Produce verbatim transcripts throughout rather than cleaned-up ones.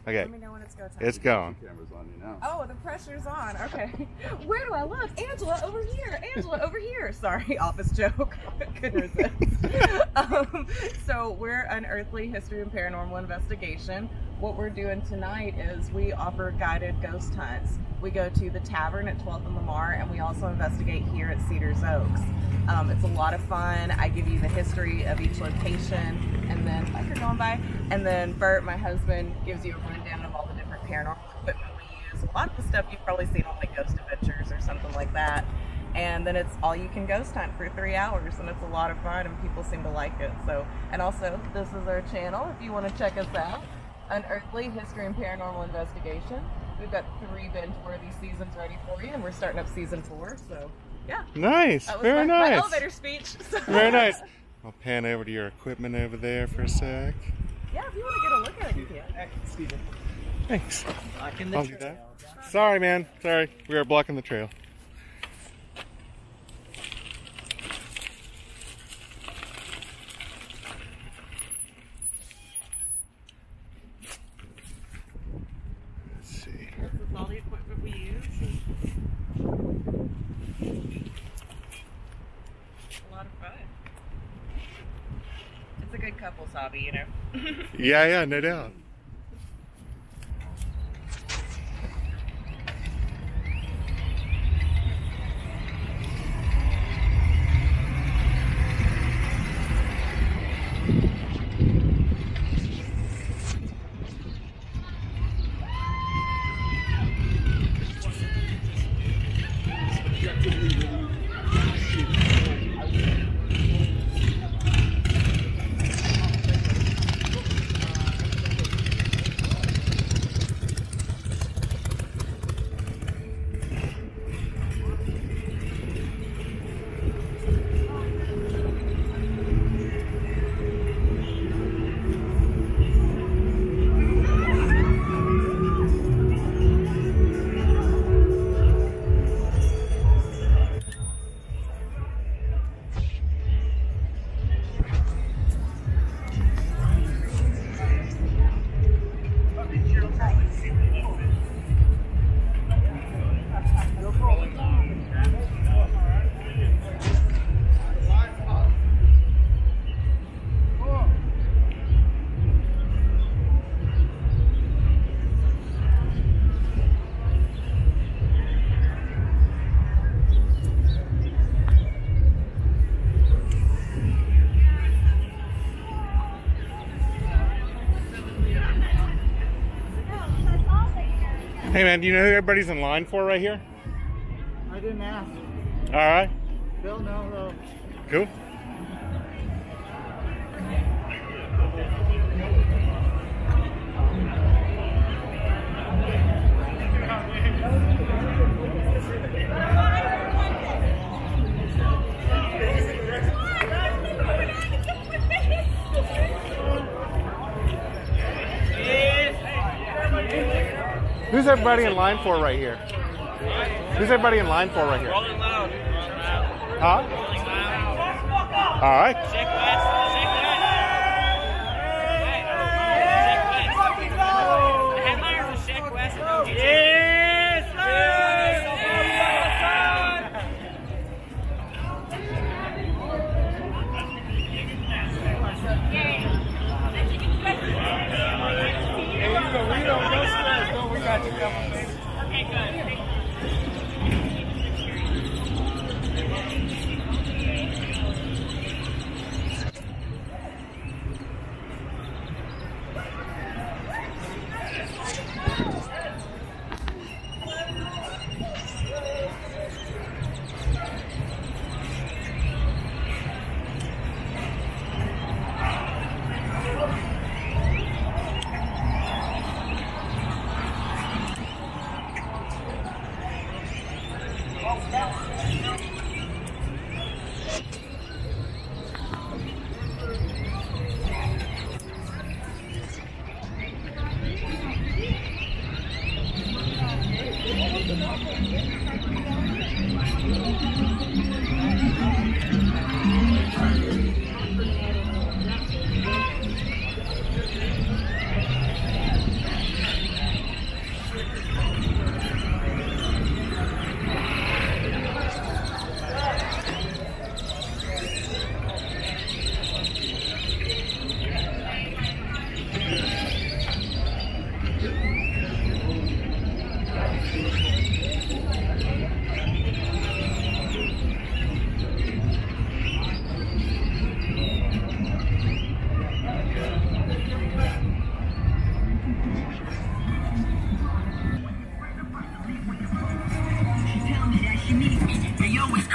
Okay. Let me know when it's go time. It's going. Camera's on you now. Oh, the pressure's on. Okay. Where do I look? Angela, over here. Angela, over here. Sorry, office joke. Couldn't resist. um, so we're Unearthly History and Paranormal Investigation. What we're doing tonight is we offer guided ghost hunts. We go to the tavern at twelfth and Lamar, and we also investigate here at Cedars Oaks. Um, it's a lot of fun. I give you the history of each location, and then, like you're going by, and then Bert, my husband, gives you a rundown of all the different paranormal equipment we use. A lot of the stuff you've probably seen on like Ghost Adventures or something like that. And then it's all you can ghost hunt for three hours, and it's a lot of fun, and people seem to like it. So, and also, this is our channel if you want to check us out. Unearthly History and Paranormal Investigation. We've got three binge-worthy seasons ready for you, and we're starting up season four, so yeah. Nice, that was very my, nice. my elevator speech. So. Very nice. I'll pan over to your equipment over there for a sec. Yeah, if you want to get a look at it, you can. Excuse me. Thanks. Blocking the I'll do trail. that. Sorry, man. Sorry. We are blocking the trail. This is all the equipment we use. A lot of fun. It's a good couple's hobby, you know. Yeah, yeah, no doubt. Hey man, do you know who everybody's in line for right here? I didn't ask. All right. Bill, no, no. Cool. Who's everybody in line for right here? Who's everybody in line for right here? Rolling loud. Huh? Rolling loud. All right. Check west. Check west. Hey, check west. The headliners are check west. Yes, sir. Hey, you go, we don't no stress. No, we got you coming, baby. Okay, good.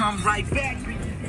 come right back.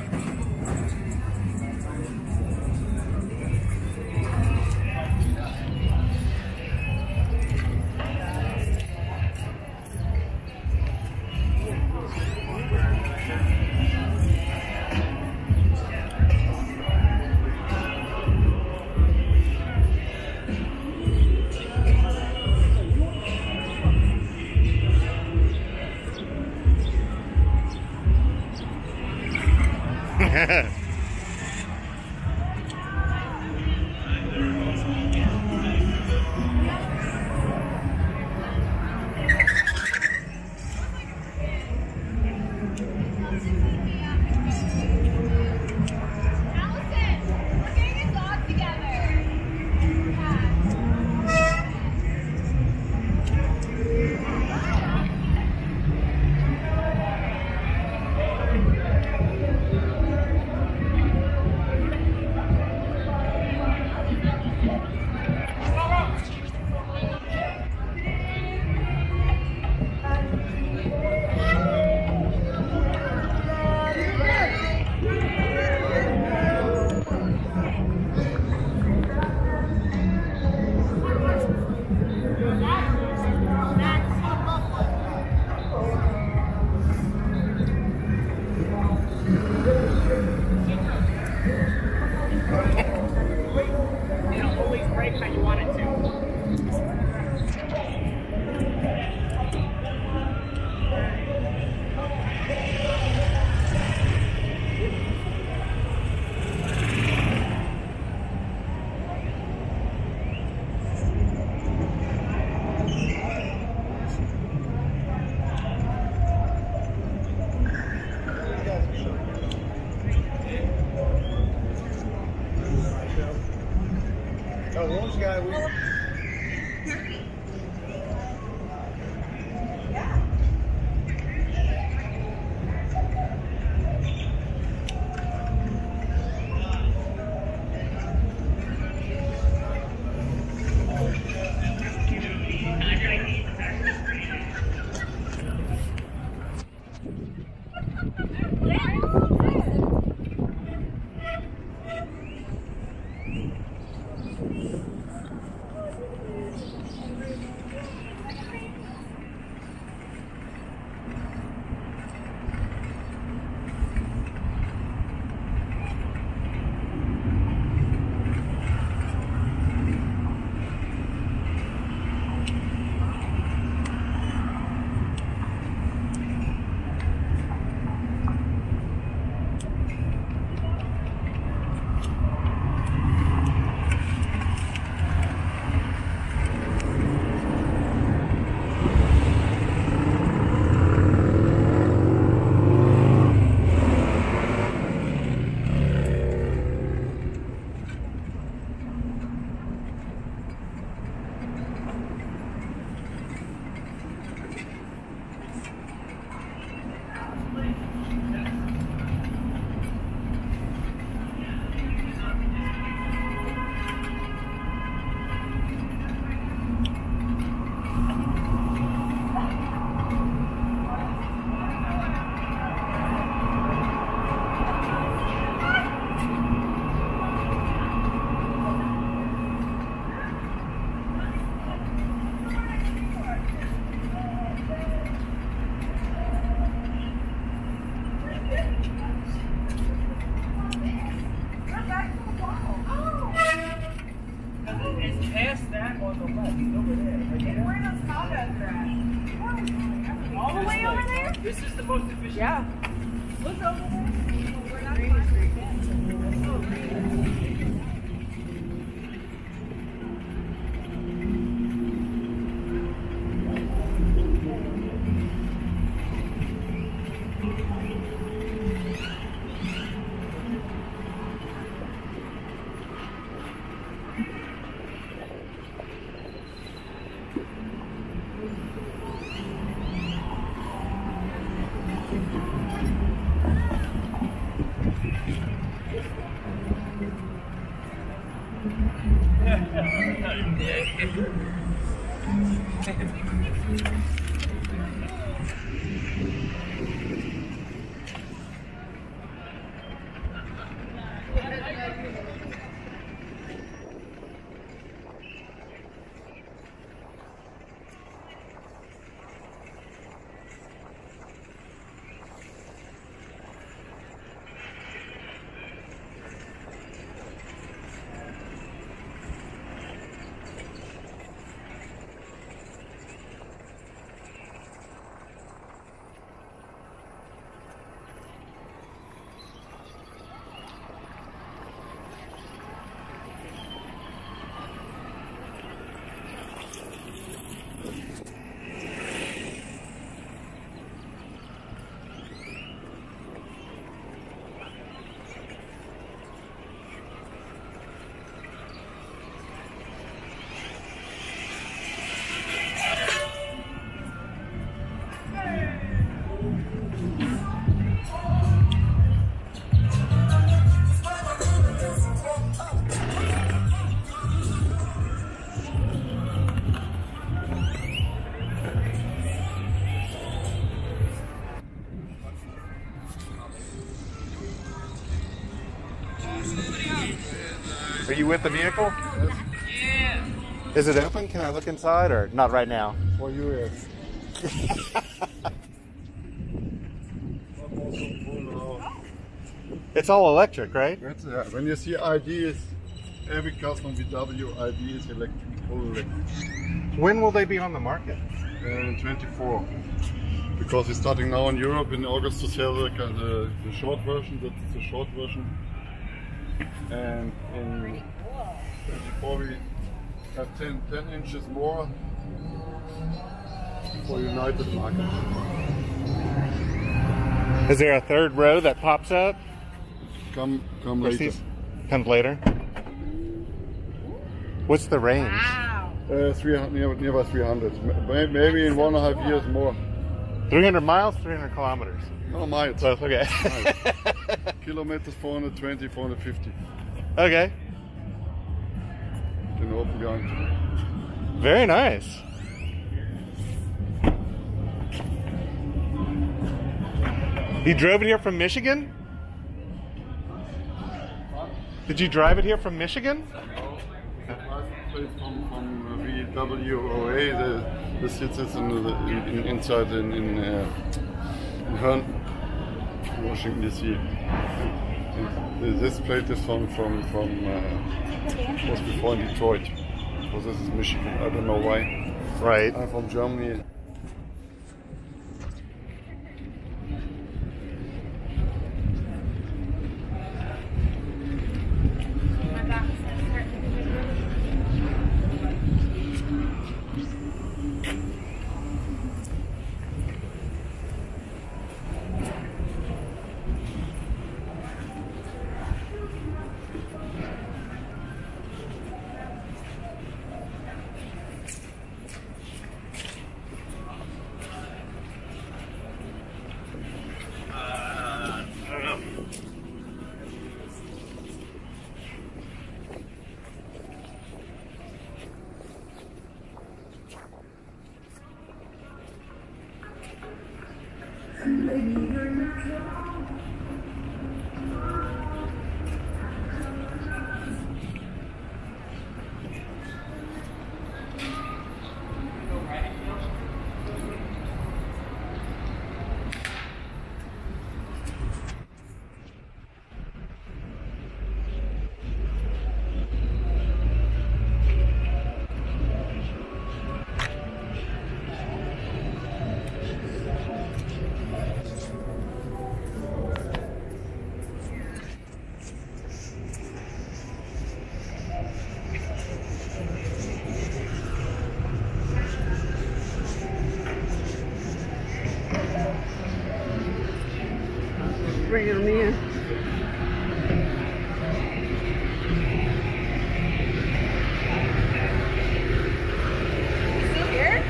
This is the most efficient. Yeah. Look over there. We're not Rainey Street. Oh, Rainey. Are you with the vehicle? Yeah. Is it open? Can I look inside or not right now? For you, yes. It's all electric, right? That's, uh, when you see I D, is every car from V W I D is electric, full electric. When will they be on the market? Uh, in twenty-four. Because we're starting now in Europe in August to sell the, the, the short version, that's the short version. And in twenty-four we have ten, ten inches more for United market. Is there a third row that pops up? Come, come Or later. sees- Comes later. What's the range? Wow. Uh, three hundred, near, nearby three hundred. May- Maybe in one and a half years more. three hundred miles, three hundred kilometers. No, miles. Both, okay. Kilometers four hundred twenty, four hundred fifty. Okay. In open garage. Very nice. You drove it here from Michigan? Did you drive it here from Michigan? From, from V W O A, the, the sits in the, in, inside in, in, uh, in Herne, Washington D C. And this plate is from from from uh, was before in Detroit. So this is Michigan. I don't know why. Right. I'm from Germany. Bring them in. Still here?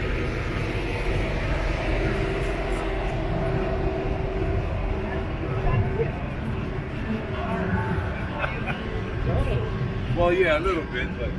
Well, yeah, a little bit, but.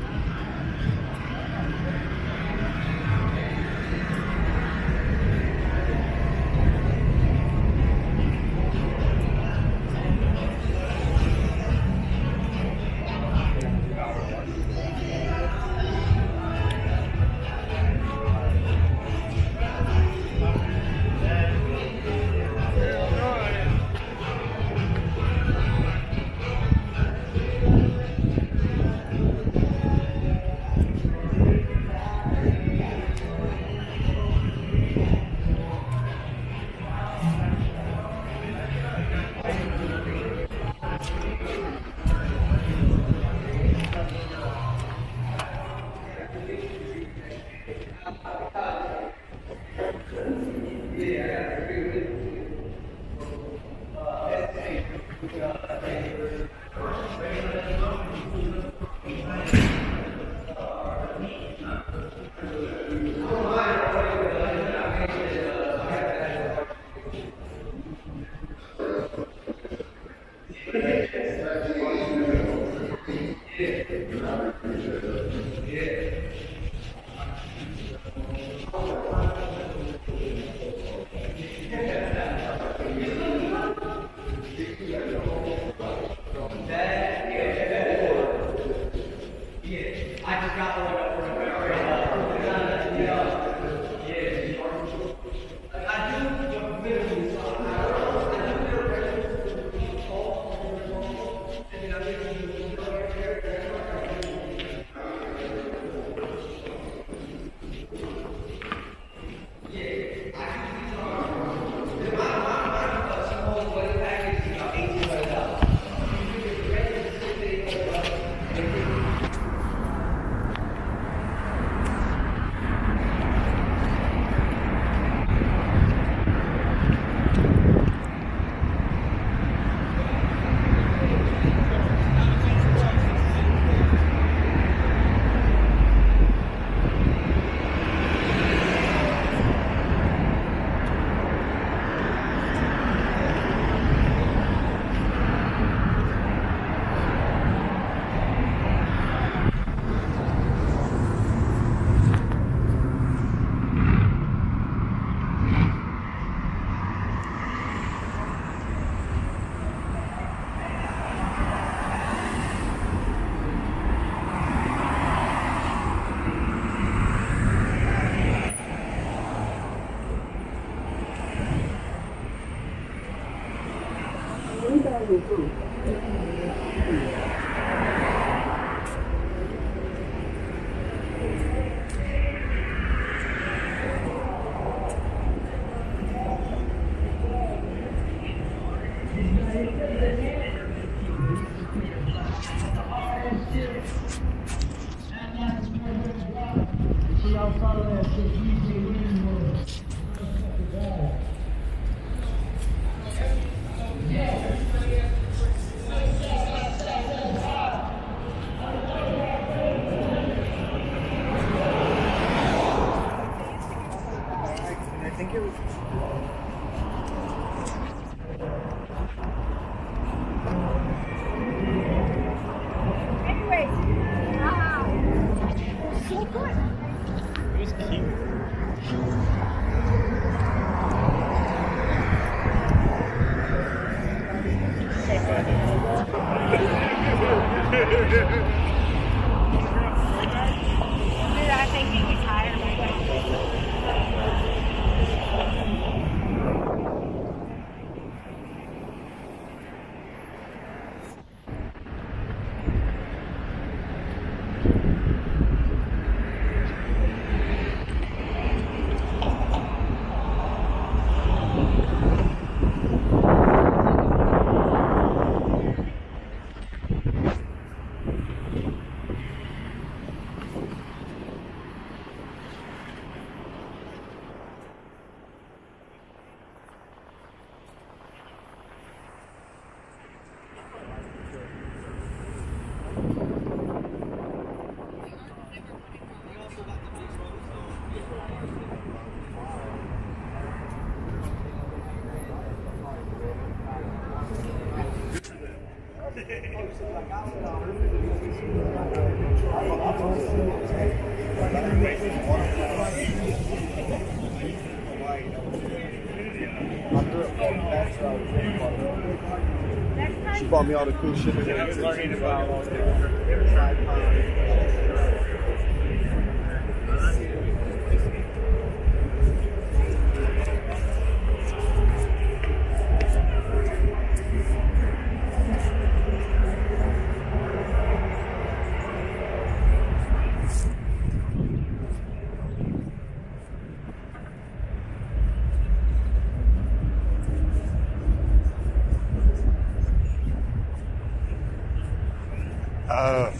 She bought me all the cool shit. Learning about all Uh.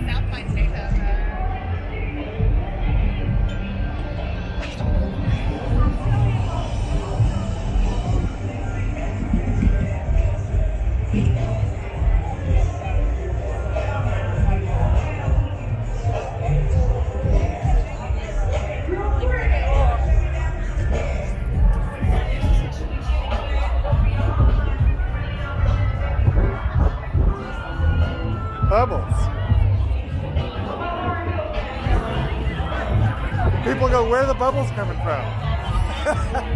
South by State have that. Bubbles. People go, where are the bubbles coming from?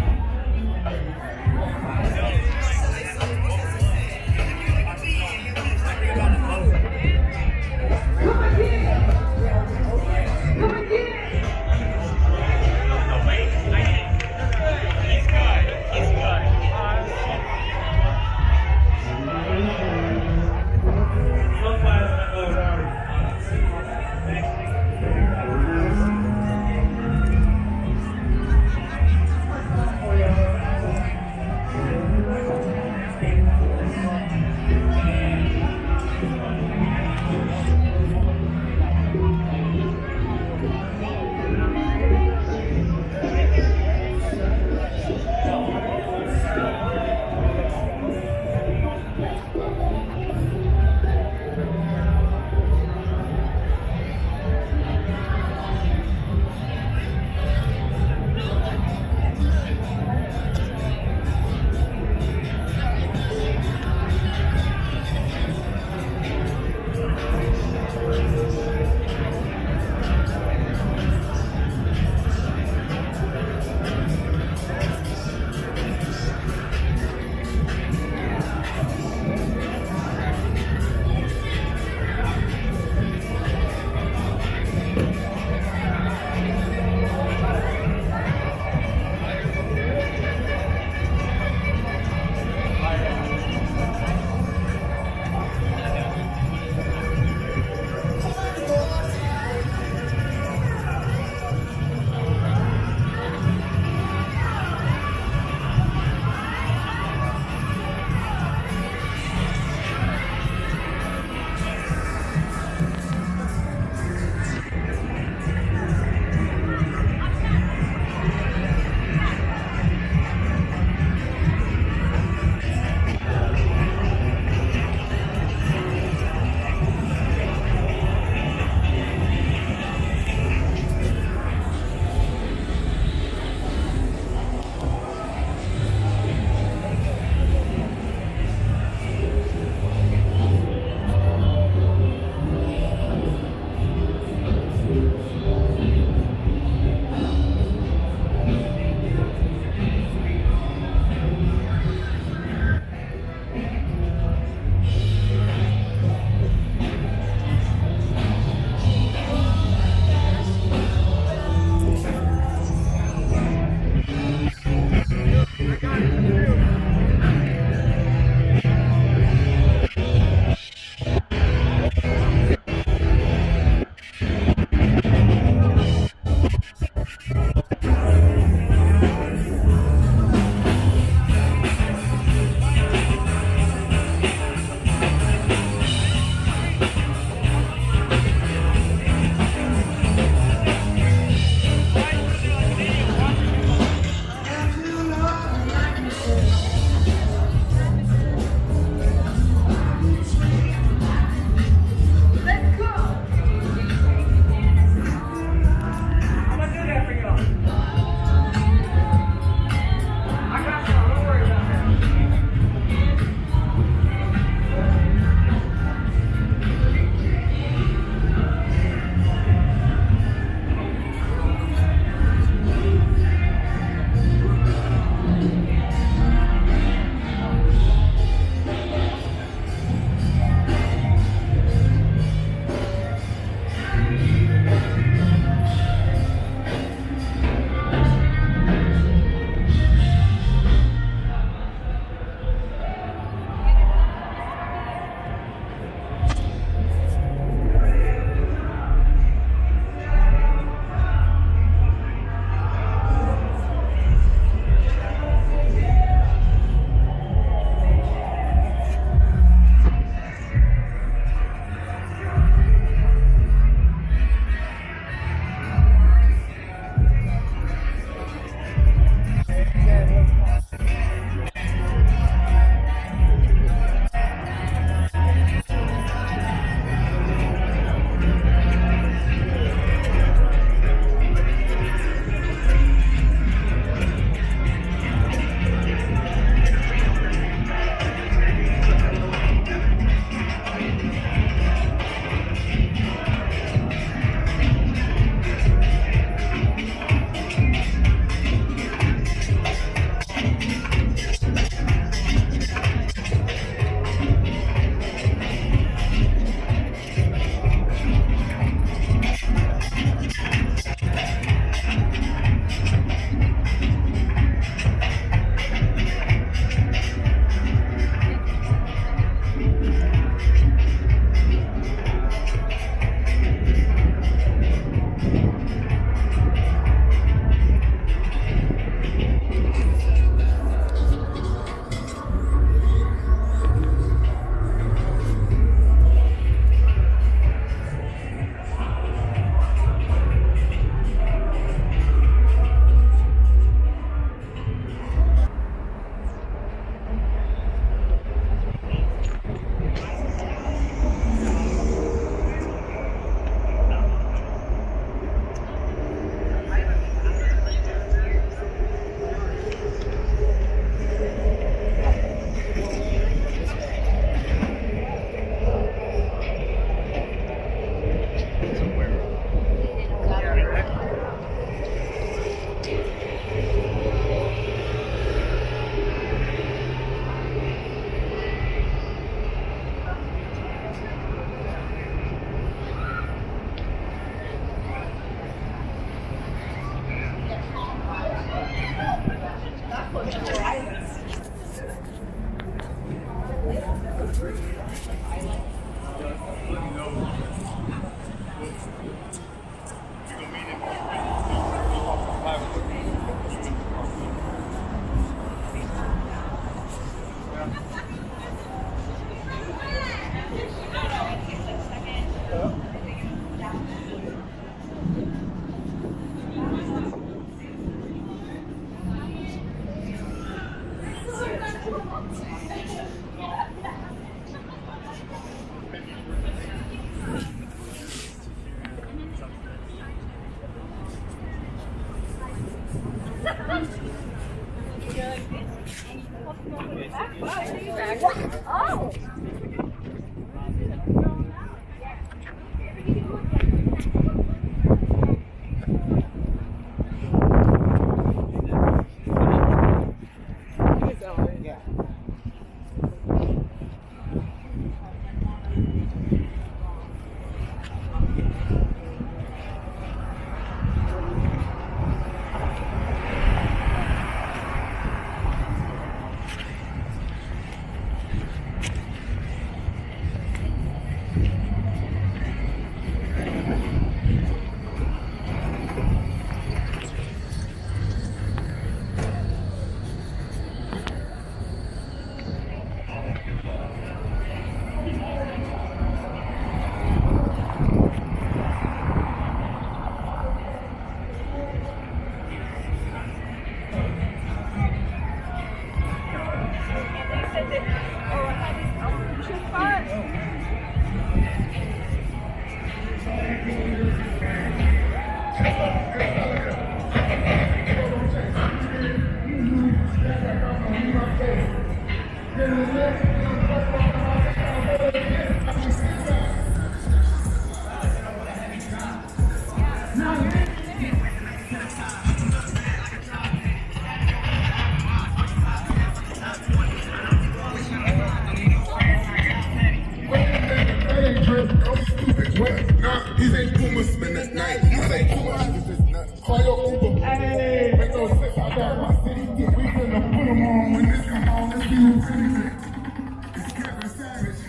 These ain't Puma spend the night. These ain't Puma. Call your Uber. Hey, make no sense. I got my city. We finna put them on when this come on. Let's see who's really it. It's Kevin Savage.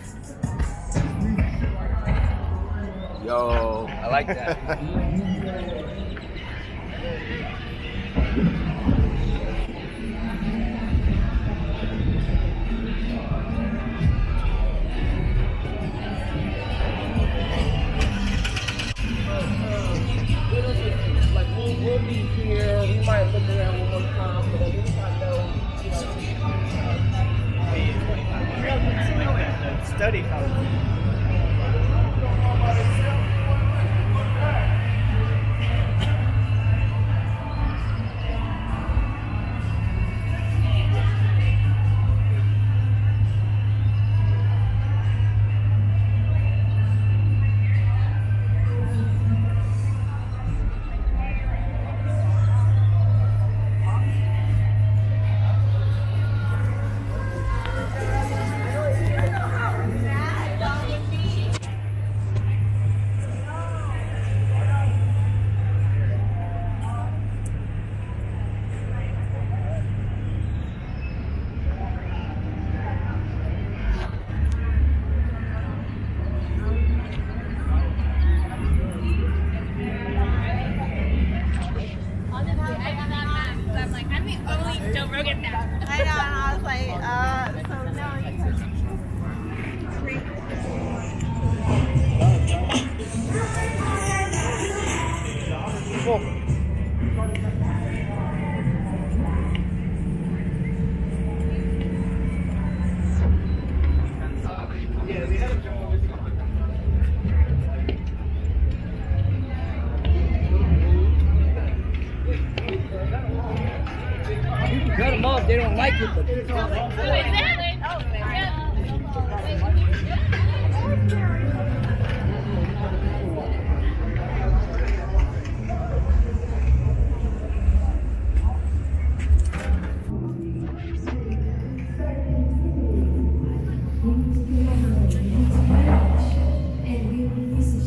Yo, I like that. We'll be here. We might look around one more time, but at least I know, you know. Study college. Cut them off, they don't like it. But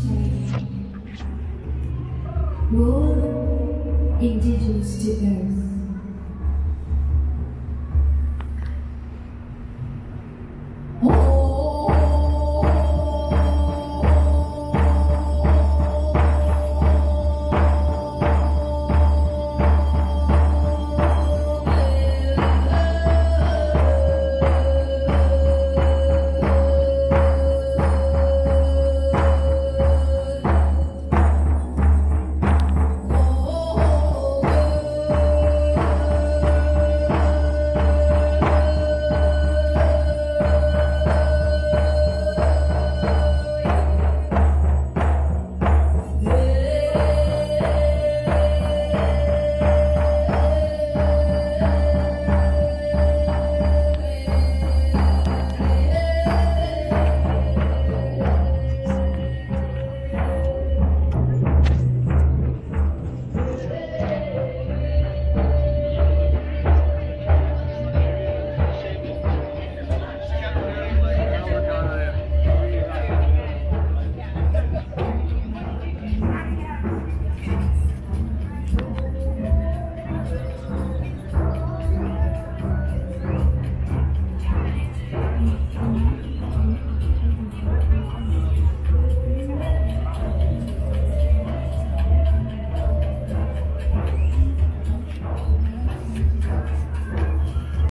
Indigenous to Earth.